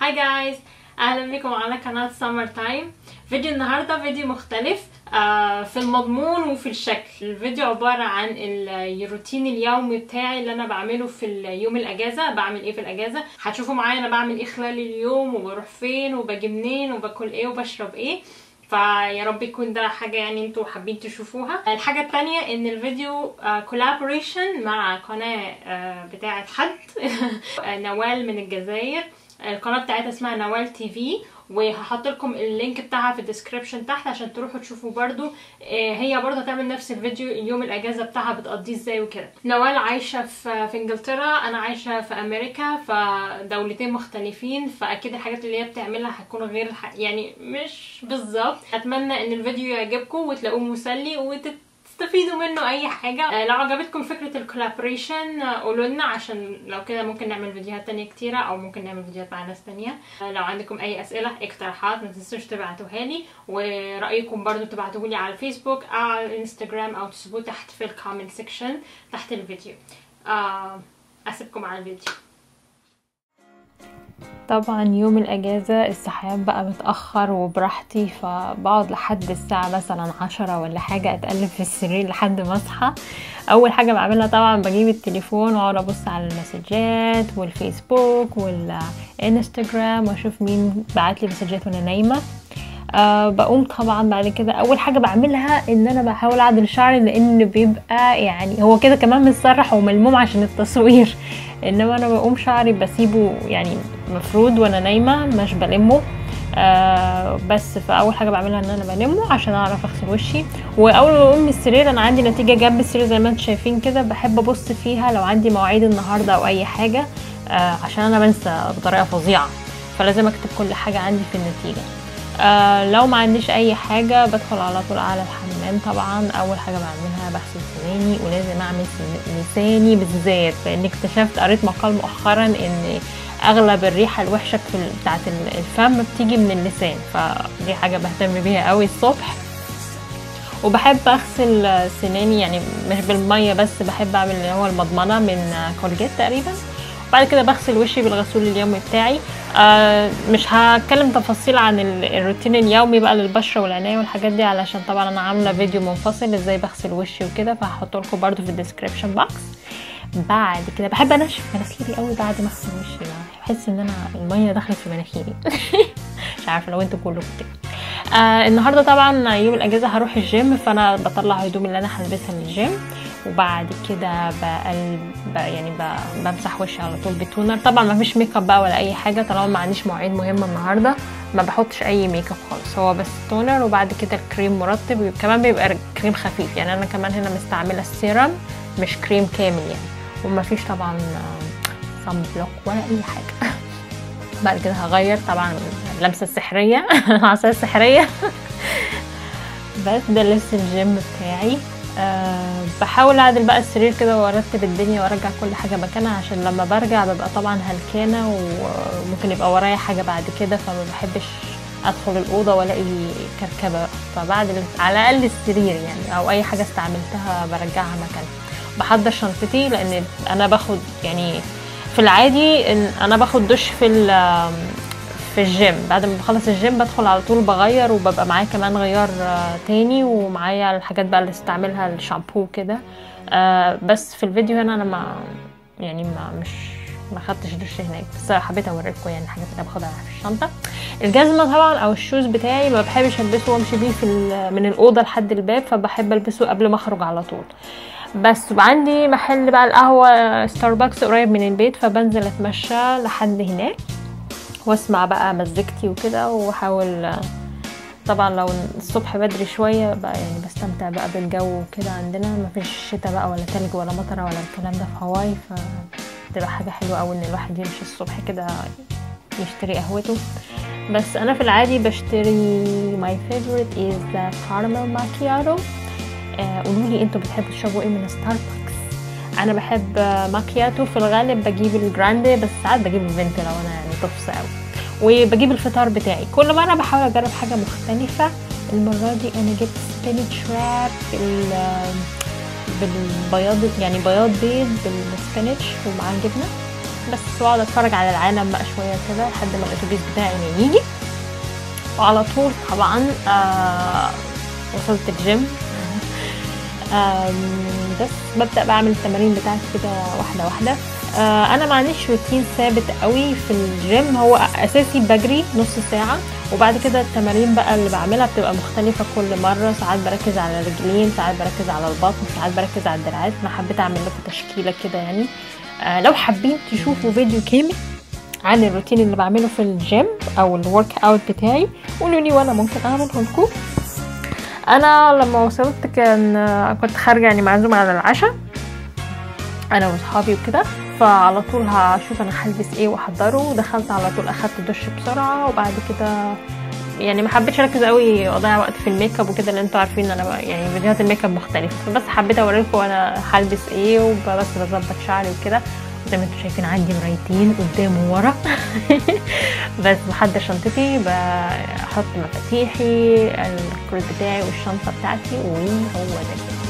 هاي جايز، اهلا بكم على قناة سمر تايم. فيديو النهاردة فيديو مختلف في المضمون وفي الشكل. الفيديو عبارة عن الروتين اليومي بتاعي اللي انا بعمله في اليوم الاجازة. بعمل ايه في الاجازة؟ هتشوفوا معايا انا بعمل ايه خلال اليوم وبروح فين وباجي منين وباكل ايه وبشرب ايه. فيا رب يكون ده حاجة يعني انتوا حابين تشوفوها. الحاجة التانية ان الفيديو كولابوريشن مع قناة بتاعة حد نوال من الجزائر. القناة بتاعتها اسمها نوال تي في، وهحط لكم اللينك بتاعها في الديسكريبشن تحت عشان تروحوا تشوفوا برضو. هي برضو هتعمل نفس الفيديو اليوم الاجازة بتاعها بتقضيه ازاي وكده. نوال عايشة في انجلترا، انا عايشة في امريكا، فدولتين مختلفين، فاكيد الحاجات اللي هي بتعملها هتكون غير يعني مش بالظبط. اتمنى ان الفيديو يعجبكم وتلاقوه مسلي تستفيدوا منه اي حاجة. لو عجبتكم فكرة الكولابوريشن قولوا لنا، عشان لو كده ممكن نعمل فيديوهات تانية كتيرة او ممكن نعمل فيديوهات مع ناس تانية. لو عندكم اي اسئلة اقتراحات ما تنسوش تبعتوها لي، ورأيكم برضو تبعتوه لي على الفيسبوك او على الانستجرام او تسيبوه تحت في الكومنت سيكشن تحت الفيديو. اسيبكم على الفيديو. طبعا يوم الاجازة الصحيان بقى متأخر وبراحتي، فبقعد لحد الساعة مثلا 10 ولا حاجة اتقلب في السرير لحد ما اصحى. اول حاجة بعملها طبعا بجيب التليفون واقعد ابص على المسجات والفيسبوك والانستجرام واشوف مين بعتلي مسجات وانا نايمة. بقوم طبعا بعد كده اول حاجة بعملها ان انا بحاول اعدل شعري، لان بيبقى يعني هو كده كمان متسرح وملموم عشان التصوير، انما انا بقوم شعري بسيبه يعني مفرود وانا نايمة مش بلمه. بس فاول حاجة بعملها ان انا بلمه عشان اعرف اغسل وشي. واول ما بقوم من السرير انا عندي نتيجة جنب السرير زي ما انتم شايفين كده، بحب ابص فيها لو عندي مواعيد النهاردة او اي حاجة، عشان انا بنسى بطريقة فظيعة، فلازم اكتب كل حاجة عندي في النتيجة. لو ما عنديش اي حاجة بدخل على طول على الحمام. طبعا اول حاجة بعملها بغسل سناني، ولازم اعمل لساني بالذات، لان اكتشفت قريت مقال مؤخرا ان اغلب الريحة الوحشة بتاعت الفم بتيجي من اللسان، فدي حاجة بهتم بيها قوي الصبح. وبحب اغسل سناني يعني مش بالمية بس، بحب اعمل اللي هو المضمنة من كولجيت تقريبا. بعد كده بغسل وشي بالغسول اليومي بتاعي. مش هتكلم تفاصيل عن الروتين اليومي بقى للبشره والعنايه والحاجات دي، علشان طبعا انا عامله فيديو منفصل ازاي بغسل وشي وكده، فهحطه لكم برده في الديسكريبشن بوكس. بعد كده بحب انشف مناخيري قوي بعد ما اغسل وشي، بحس ان انا الميه دخلت في مناخيري. مش عارفه لو انتوا كلكم كده. النهارده طبعا يوم الاجازه هروح الجيم، فانا بطلع هدوم اللي انا هلبسها للجيم، وبعد كده بمسح وشي على طول بتونر. طبعا ما فيش ميك اب بقى ولا اي حاجه، طالما ما عنديش مواعيد مهمه النهارده ما بحطش اي ميك اب خالص، هو بس تونر. وبعد كده الكريم مرطب، كمان بيبقى كريم خفيف، يعني انا كمان هنا مستعمله السيرم مش كريم كامل يعني. وما فيش طبعا صن بلوك ولا اي حاجه. بعد كده هغير طبعا اللمسه السحريه العصايه السحريه. بس ده لبس الجيم بتاعي. بحاول اعدل بقى السرير كده وارتب الدنيا وارجع كل حاجه مكانها، عشان لما برجع ببقى طبعا هلكانه وممكن يبقى ورايا حاجه بعد كده، فما بحبش ادخل الاوضه والاقي كركبه. فبعد على الاقل السرير يعني او اي حاجه استعملتها برجعها مكانها. بحضر شنطتي لان انا باخد يعني في العادي ان انا باخد دش في الجيم. بعد ما بخلص الجيم بدخل على طول بغير، وببقى معايا كمان غيار تاني، ومعايا الحاجات بقى اللي استعملها الشامبو كده. بس في الفيديو هنا انا ما خدتش دش هناك، بس حبيت اوريكم يعني الحاجات اللي باخدها في الشنطه. الجزمه طبعا او الشوز بتاعي ما بحبش البسه وامشي بيه من الاوضه لحد الباب، فبحب البسه قبل ما اخرج على طول. بس عندي محل بقى القهوه ستاربكس قريب من البيت، فبنزل اتمشى لحد هناك واسمع بقى مزيكتي وكده، واحاول طبعا لو الصبح بدري شويه بقى يعني بستمتع بقى بالجو وكده. عندنا مفيش شتاء بقى ولا تلج ولا مطره ولا الكلام ده في هواي، فتبقى حاجه حلوه قوي ان الواحد يمشي الصبح كده يشتري قهوته. بس انا في العادي بشتري my favorite is the caramel macchiato. قولوا لي انتوا بتحبوا تشربوا ايه من ستاربكس؟ انا بحب ماكياتو، في الغالب بجيب الجراندي، بس ساعات بجيب الفينتي لو انا يعني طفس قوي. وبجيب الفطار بتاعي كل مره بحاول اجرب حاجه مختلفه. المره دي انا جبت سبينش راب بالبياض، يعني بياض بيض بالسبينش ومعاه جبنه. بس واقعد اتفرج على العالم بقى شويه كده لحد ما الاتوبيس بتاعي ما يجي. وعلى طول طبعا وصلت الجيم. بس ببدأ بعمل التمارين بتاعتي كده واحدة واحدة. انا ما عنديش روتين ثابت قوي في الجيم، هو اساسي بجري نص ساعة، وبعد كده التمارين بقى اللي بعملها بتبقى مختلفة كل مرة. ساعات بركز على الرجلين، ساعات بركز على البطن، ساعات بركز على الدراعات. انا حبيت اعمل لكم تشكيلة كده يعني. لو حابين تشوفوا فيديو كامل عن الروتين اللي بعمله في الجيم او الورك اوت بتاعي قولوا لي وانا ممكن اعمله لكم. انا لما وصلت كنت خارجه يعني معزومه على العشاء انا واصحابي وكده، فعلى طول هشوف انا هلبس ايه واحضره. دخلت على طول اخدت دش بسرعه، وبعد كده يعني ما حبيتش اركز قوي واضيع وقت في الميك اب وكده، لان انتوا عارفين انا يعني فيديوهات الميك اب مختلفه، فبس حبيت اوريكم انا هلبس ايه وبس بظبط شعري وكده. زي ما انتوا شايفين عندي مرايتين قدام وورا. بس بحضر شنطتي، بحط مفاتيحي، الكروت بتاعي والشنطه بتاعتي، وهو ده كده.